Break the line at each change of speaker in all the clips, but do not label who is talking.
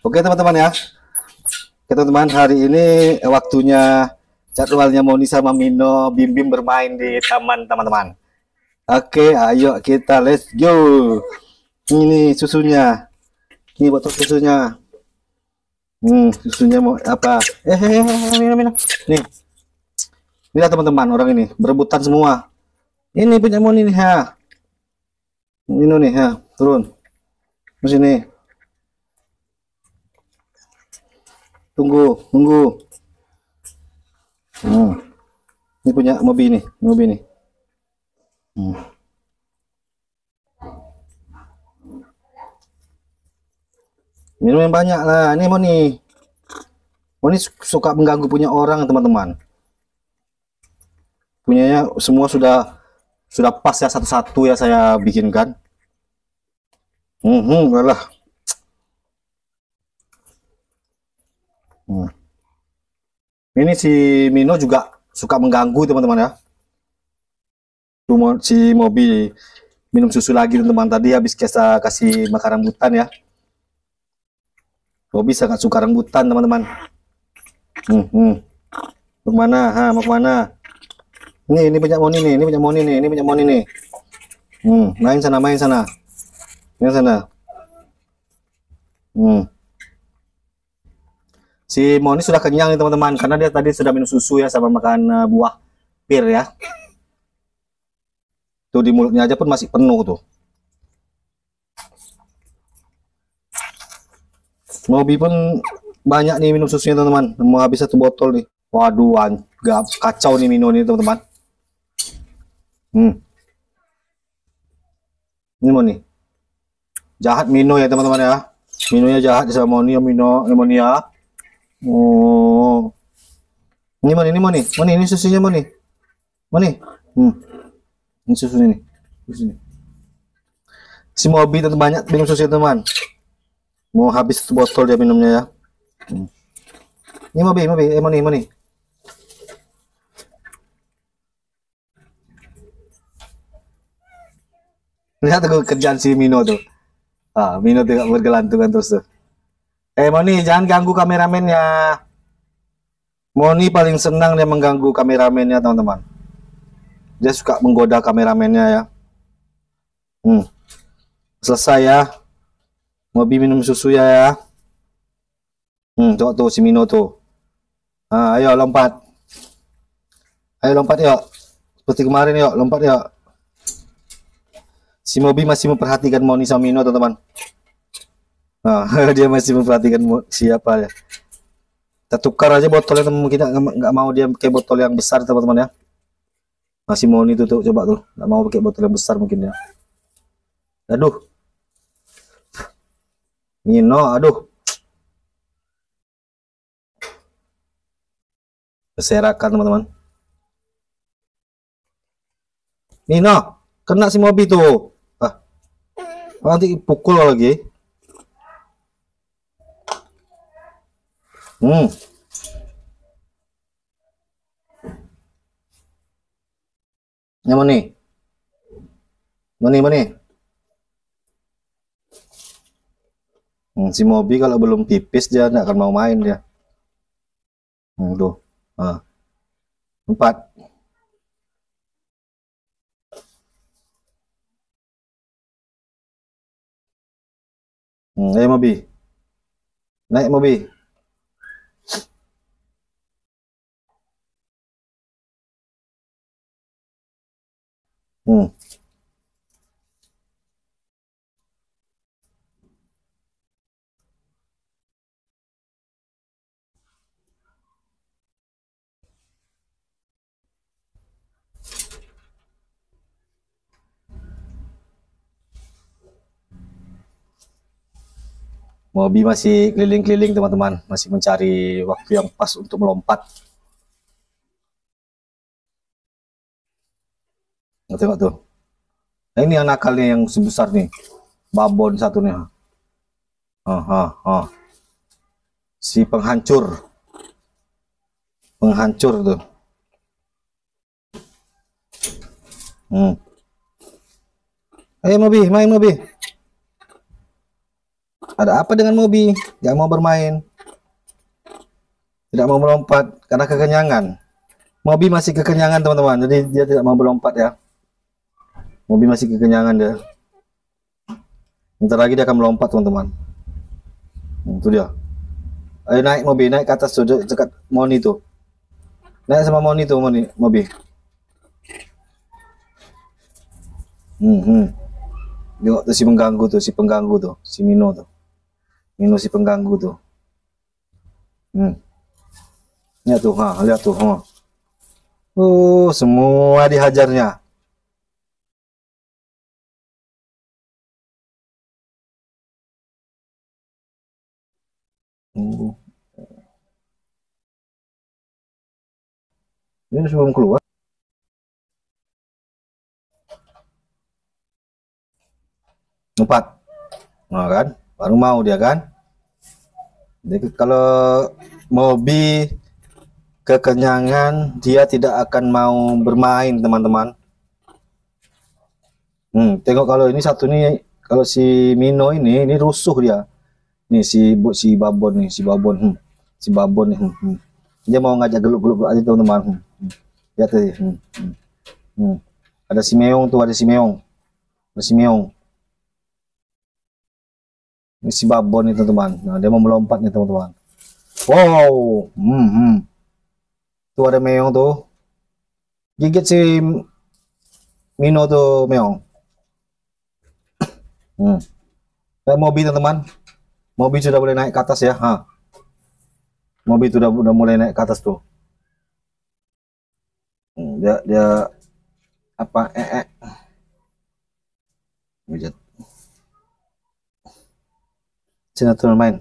Oke teman-teman ya. Oke teman-teman, hari ini waktunya jadwalnya Moni sama Mino Bim Bim bermain di taman teman-teman. Oke, ayo kita let's go. Ini susunya. Ini botol susunya. Susunya mau apa? Mino, Mino. Nih. Lihat teman-teman, orang ini berebutan semua. Ini punya Moni nih ya. Mino nih ya, turun. Terus ini. Tunggu. Ini punya Mobi nih, Minum yang banyak lah. Ini Moni suka mengganggu punya orang teman-teman. Punyanya semua sudah pas ya, satu-satu ya saya bikinkan. Lah. Ini si Mino juga suka mengganggu teman-teman ya. Si Mobi minum susu lagi teman-teman, tadi habis kita kasih makan rambutan ya. Mobi sangat suka rambutan teman-teman. Mau kemana? Mau kemana? Ini punya Moni nih, ini punya Moni nih. Main sana. Main sana. Si Moni sudah kenyang nih teman-teman, karena dia tadi sudah minum susu ya sama makan buah pir ya. Tuh di mulutnya aja pun masih penuh tuh. Mobi pun banyak nih minum susunya teman-teman, mau habis satu botol nih. Waduh, kacau nih Mino nih teman-teman. Ini Moni jahat, Mino ya teman-teman ya. Minonya jahat sama Moni ya, Moni ya. Oh, ini Moni, ini susunya Moni. Ini susunya nih, Si Mobi tentu banyak minum susu teman. Mau habis satu botol dia minumnya ya. Ini Mobi, Moni. Lihat tuh kerjaan si Mino tuh. Mino tuh bergelantungan terus tuh. Moni, jangan ganggu kameramennya. Moni paling senang dia mengganggu kameramennya teman-teman. Dia suka menggoda kameramennya ya. Selesai ya. Mobi minum susu ya. Tuh si Mino tuh. Ayo lompat. Yuk. Seperti kemarin yuk, lompat yuk. Si Mobi masih memperhatikan Moni sama Mino teman-teman. Dia masih memperhatikan siapa ya. Kita tukar aja botolnya teman, kita nggak mau dia pakai botol yang besar teman-teman ya. Masih Moni tuh coba tuh, nggak mau pakai botol yang besar mungkin ya. Aduh, Mino, aduh, berserakan teman-teman. Mino, kena si Mobi tuh. Nanti pukul lagi. Ya Moni. Si Mobi kalau belum pipis dia tidak akan mau main dia. Tuh. 4. Ayo Mobi. Naik Mobi. Mobi masih keliling-keliling teman-teman, masih mencari waktu yang pas untuk melompat. Tengok tuh. Nah, ini yang nakalnya yang sebesar nih, babon satunya. Si penghancur tuh. Ayo Mobi, main Mobi. Ada apa dengan Mobi? Gak mau bermain, tidak mau melompat karena kekenyangan. Mobi masih kekenyangan teman-teman, jadi dia tidak mau melompat ya. Mobi masih kekenyangan dia. Bentar lagi dia akan melompat teman-teman. Itu dia. Ayo naik Mobi, naik ke atas tuh dekat Moni tuh. Naik sama Moni tuh Mobi. Tengok tuh si pengganggu tuh, si Mino tuh. Mino si pengganggu tuh. Lihat tuh, lihat tuh, semua dihajarnya. Ini sebelum keluar. Lompat. Nah kan, baru mau dia kan. Jadi kalau Mobi kekenyangan, dia tidak akan mau bermain teman-teman. Tengok kalau ini satu nih, kalau si Mino ini rusuh dia. Nih si Babon nih, si Babon. Si Babon nih. Dia mau ngajak geluk-geluk aja teman-teman. Lihat tadi. Ada si Meong tuh, ada si Meong. Ada si Meong. Ini si Babon nih teman-teman. Nah, dia mau melompat nih teman-teman. Wow. Tuh ada Meong tuh. Gigit si Mino tuh Meong. Mobi teman-teman. Mobi sudah boleh naik ke atas ya. Mobi sudah mulai naik ke atas tuh. Dia apa? Widget. Sinetron main.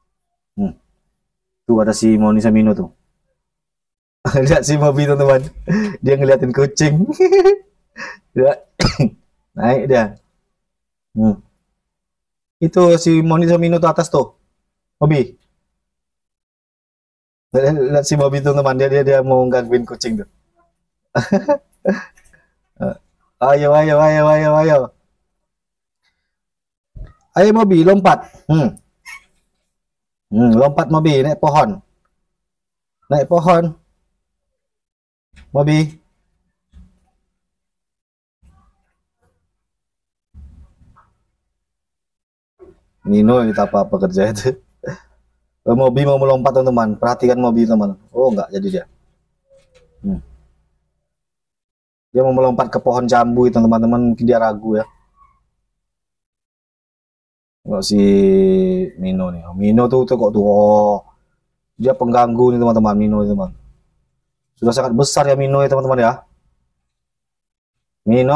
Tuh ada si Moni Samino tuh. Lihat si Mobi teman-teman. Dia ngeliatin kucing. Dia naik dia. Itu si Moni Samino tuh atas tuh. Mobi. Lihat si Mobi tuh teman, dia mau gangguin kucing tuh. Ayo. Ayo Mobi lompat. Lompat Mobi, naik pohon. Naik pohon. Mobi. Nino kita apa kerja itu. Mobi mau melompat teman-teman. Perhatikan Mobi teman. Oh enggak jadi dia. Dia mau melompat ke pohon jambu itu teman-teman. Mungkin dia ragu ya. Kalau si Mino nih. Mino tuh kok tuh. Oh, dia pengganggu nih teman-teman. Mino teman. Sudah sangat besar ya Mino ya teman-teman ya. Mino.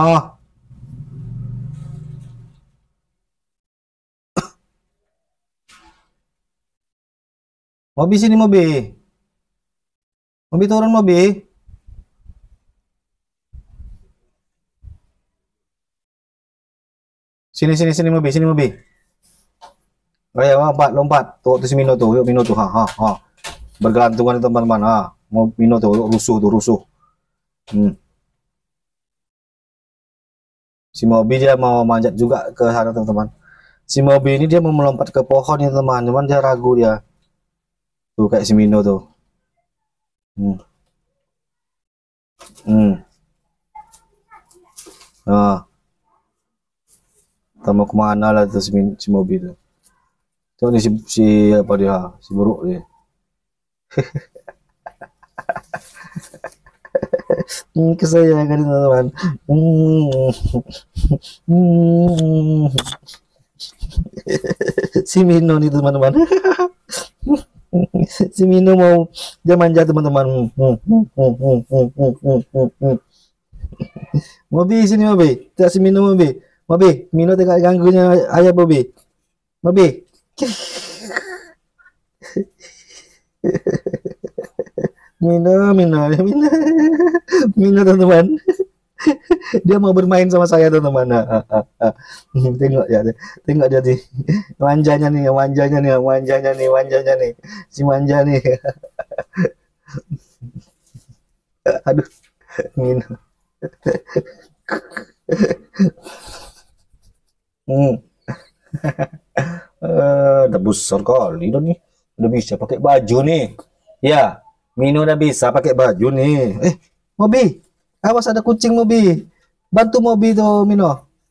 Mobi sini Mobi. Mobi turun Mobi. Sini Mobi, sini Mobi. Ayo lompat. Tuh si Mino tuh, yuk Mino tuh. Bergelantungan teman-teman. Mau Mino tuh rusuh. Si Mobi dia mau manjat juga ke sana teman-teman. Si Mobi ini dia mau melompat ke pohon ya teman, cuman dia ragu dia. Tuh kayak si Mino tuh. Nah, kita mau kemana lah tuh si Mobi tuh. Tuh nih si apa dia, si buruk dia. Kesayangan teman-teman. Si Mino nih teman-teman. Si Mino mau dia manja teman-teman. Mobi sini Mobi. Tidak si Mino Mobi. Mobi, Mino tengah ganggunya ayah Mobi. Mobi. Mino teman-teman. Dia mau bermain sama saya teman-teman. Tengok ya, tengok dia nih. Manjanya nih. Si manja nih. Aduh, Mino. udah besar kali udah nih. Udah bisa pakai baju nih. Ya, Mino udah bisa pakai baju nih. Mobi, awas ada kucing Mobi. Bantu Mobi tuh Mino.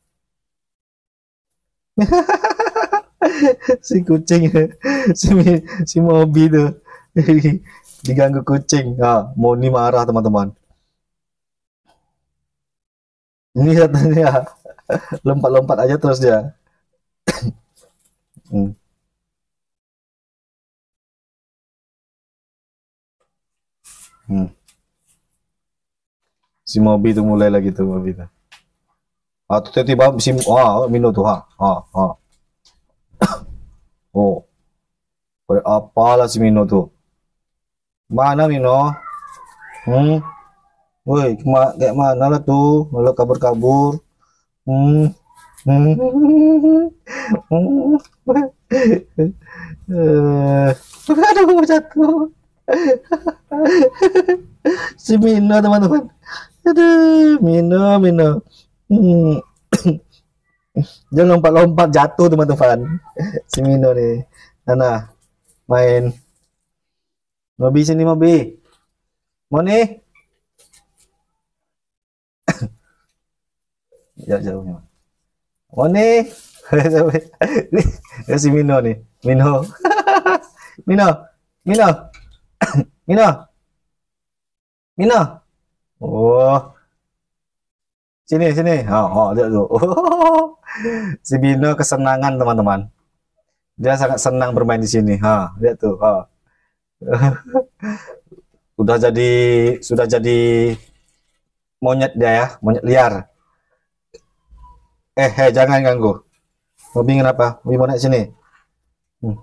Si kucing, si Mobi tuh diganggu kucing. Ah, Moni marah teman-teman. Ini katanya lompat-lompat aja terus dia. Hmm. Hmm. Si Mobi tuh mulai lagi tuh Mobi tuh. Ah, tuh tiba-tiba si Mino tuh oh, kayak apalah si Mino tuh. Mana Mino? Hmm. Woi, kayak mana lah tuh? Malah kabur-kabur. Hmm. Hmm. Hmm. Aduh, jatuh. Si Mino teman-teman. Aduh, Mino. Hmm. Dia lompat-lompat jatuh teman-teman. Si Mino nih. Mana? Main. Mobi sini Mobi. Mau nih? Jauh-jauhnya. Mau nih? Si Mino nih. Mino. Mino. Mino. Mino. Mino. Oh, sini. Lihat tuh. Oh, si Mino kesenangan teman-teman. Dia sangat senang bermain di sini. Lihat tuh. Udah sudah jadi monyet dia ya, monyet liar. Jangan ganggu. Mobi kenapa? Mobi mau naik sini. Hmm.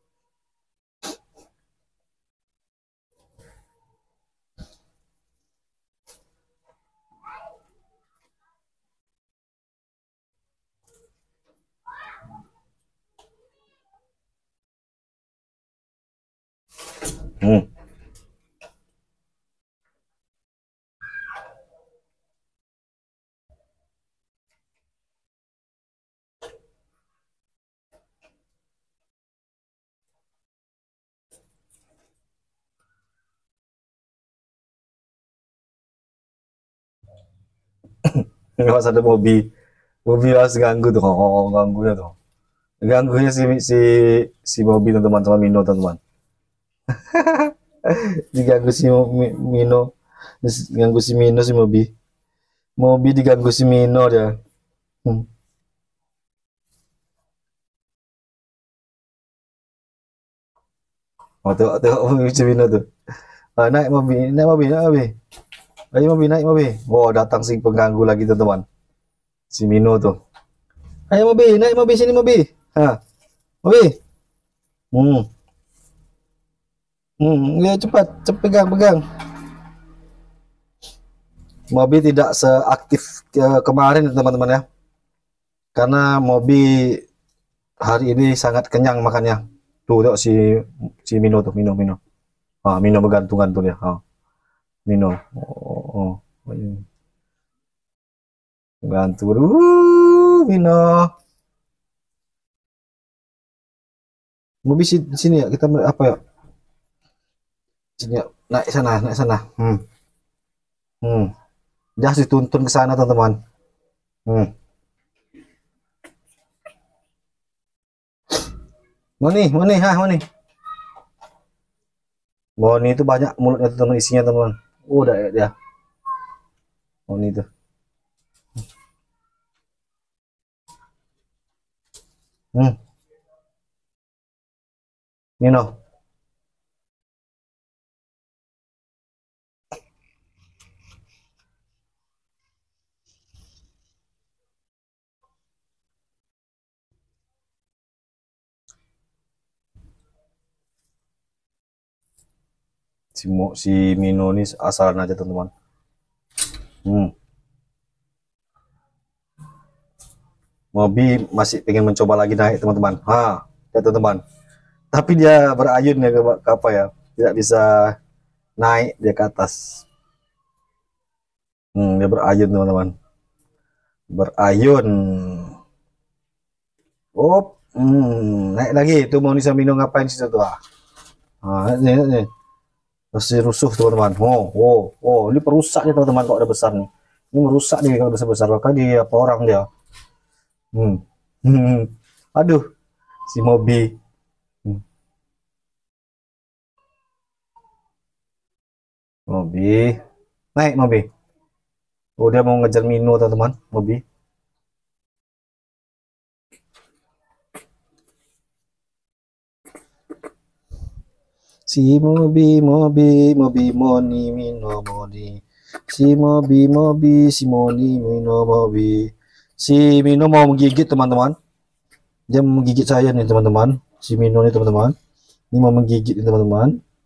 Hmm. Nggak usah ada Mobi. Mobi harus ganggu tuh. Ganggunya tuh. Ganggunya si Mobi teman-teman sama Mino teman-teman. Diganggu si Mino. Ganggu si Mino si Mobi. Mobi diganggu si Mino dia. Hmm. Oh, tengok Mobi si Mino tuh. Naik Mobi, naik Mobi, naik Mobi. Ayo Mobi, naik Mobi. Wow, datang si pengganggu lagi teman-teman. Si Mino tuh. Ayo Mobi, naik Mobi sini Mobi. Mobi. Hmm. Ya cepat, pegang. Mobi tidak seaktif kemarin teman-teman ya. Karena Mobi hari ini sangat kenyang makannya. Tuh, tuh si Mino tuh, Mino. Mino bergantung-gantung ya. Mino. Iya. Gantung. Mino. Mobi sini ya, kita apa ya? Sini ya, naik sana. Hmm. Dia harus dituntun ke sana teman-teman. Hmm. Mau nih. Boni itu banyak mulutnya teman isinya teman. Udah ya dia. Boni itu. Hmm. Mino. Si Mino ini asalan aja teman-teman. Hmm. Mobi masih pengen mencoba lagi naik teman-teman. Ya teman-teman. Tapi dia berayun ya ke apa ya? Tidak bisa naik dia ke atas. Dia berayun teman-teman. Berayun. Oh, Naik lagi tuh mau Nisa Mino ngapain sih tuh? Ini masih rusuh teman-teman. Ini perusak nih teman-teman kok udah besar nih. Ini merusak nih kalau besar besar. Maka dia apa orang dia? Hmm. Hmm. Aduh, si Mobi. Hmm. Mobi, naik Mobi. Udah mau ngejar Mino teman-teman, Mobi. Si Mobi, Mobi, Mobi, Moni, Mino, Moni. Si Mobi, Mobi, si Moni, Mino, Mobi. Si Mino mau menggigit teman-teman. Dia mau menggigit saya nih teman-teman. Si Mino nih teman-teman. Ini mau menggigit nih teman-teman.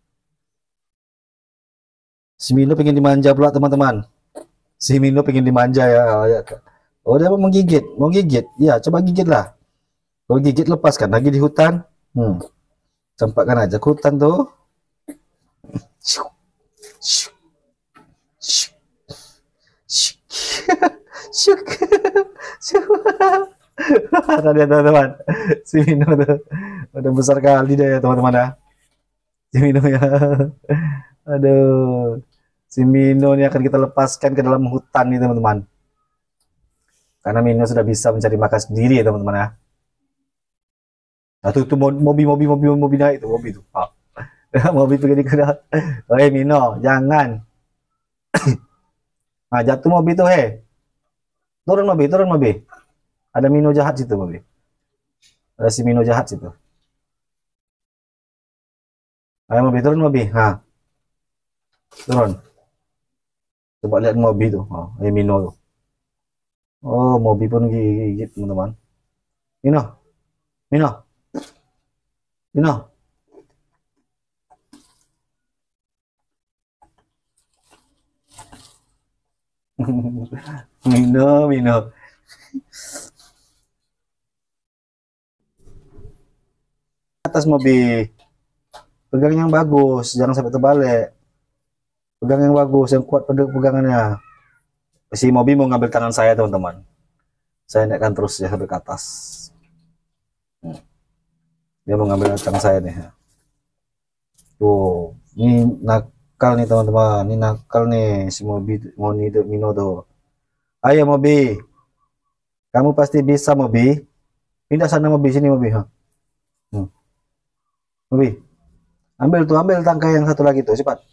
Si Mino pengen dimanja pula teman-teman. Si Mino pengen dimanja ya. Oh dia mau menggigit, mau gigit. Ya coba gigit lah. Kalau gigit lepaskan lagi di hutan. Campakkan aja ke hutan tuh. Tadi teman-teman, si Mino tuh udah besar kali deh ya teman-teman ya. Si Mino ya, aduh, si Mino ini akan kita lepaskan ke dalam hutan nih teman-teman. Karena Mino sudah bisa mencari makan sendiri ya teman-teman ya. Nah tuh mobil naik itu mobil tuh. Mobil tuh jadi kena. Hei Mino, jangan. Nah jatuh mobil tuh, turun mobil. Ada Mino jahat situ mobil. Ada si Mino jahat situ. Ayo mobil turun mobil. Nah, turun. Coba lihat mobil tuh. Oh, Mino tuh. Oh, mobil pun gigit teman-teman. Mino, Mino, Mino. Mino. Atas mobil. Pegang yang bagus, jangan sampai terbalik. Pegang yang bagus, yang kuat pegangannya. Si mobil mau ngambil tangan saya teman-teman. Saya naikkan terus ya sampai ke atas. Dia mau ngambil tangan saya nih. Tuh, ini nakal nih teman-teman. Ini nakal nih si mobil Mino tuh. Ayo mobil. Kamu pasti bisa mobil. Pindah sana mobil sini mobil. Mobil. Ambil tangkai yang satu lagi tuh cepat.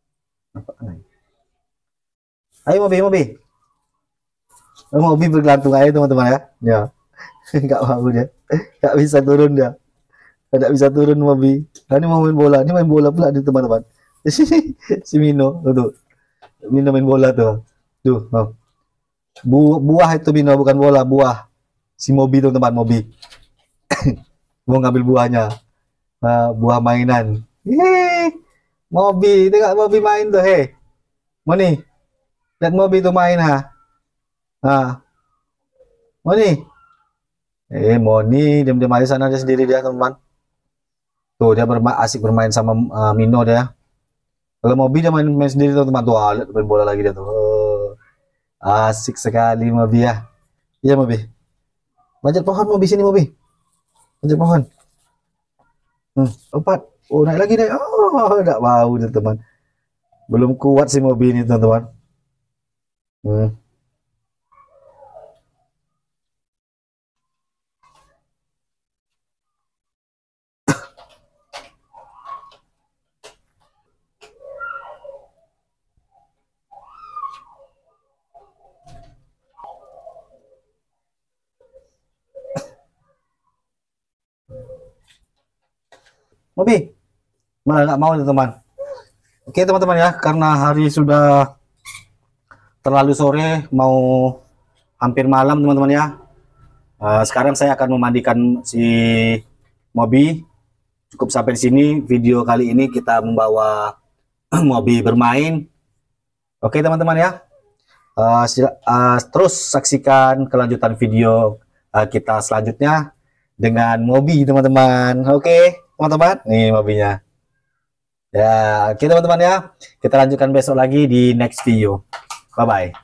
Ayo mobil. Mobil bergelantung aja teman-teman ya. Ya. Enggak mau dia. Enggak bisa turun dia. Enggak bisa turun mobil. Nah, ini mau main bola. Ini main bola pula nih teman-teman. Si Mino tuh. Mino main bola tuh. Tuh, buah itu Mino bukan bola, buah. Si mobil teman-teman, mobil. Mau ngambil buahnya. Nah, buah mainan. Mobil, tengok mobil main tuh, Mau nih. Lihat mobil tuh main ha. Nah. Mau nih. Moni diam-diam aja sana dia sendiri dia teman-teman. Tuh dia asik bermain sama Mino dia. Kalau mobil dia main sendiri teman-teman. Tuh lihat main bola lagi dia tuh. Asik sekali mobil ya. Iya mobil. Manjat pohon mobil sini mobil. Manjat pohon. Lompat. Oh naik lagi deh. Oh enggak mau teman-teman. Belum kuat sih mobil ini teman-teman. Mobil malah nggak mau teman-teman. Oke teman-teman ya, karena hari sudah terlalu sore, mau hampir malam teman-teman ya. Sekarang saya akan memandikan si Mobi. Cukup sampai di sini video kali ini, kita membawa Mobi bermain. Oke teman-teman ya. Terus saksikan kelanjutan video kita selanjutnya dengan Mobi teman-teman. Oke teman-teman, nih Mobinya. Ya, oke teman-teman ya. Kita lanjutkan besok lagi di next video. Bye-bye.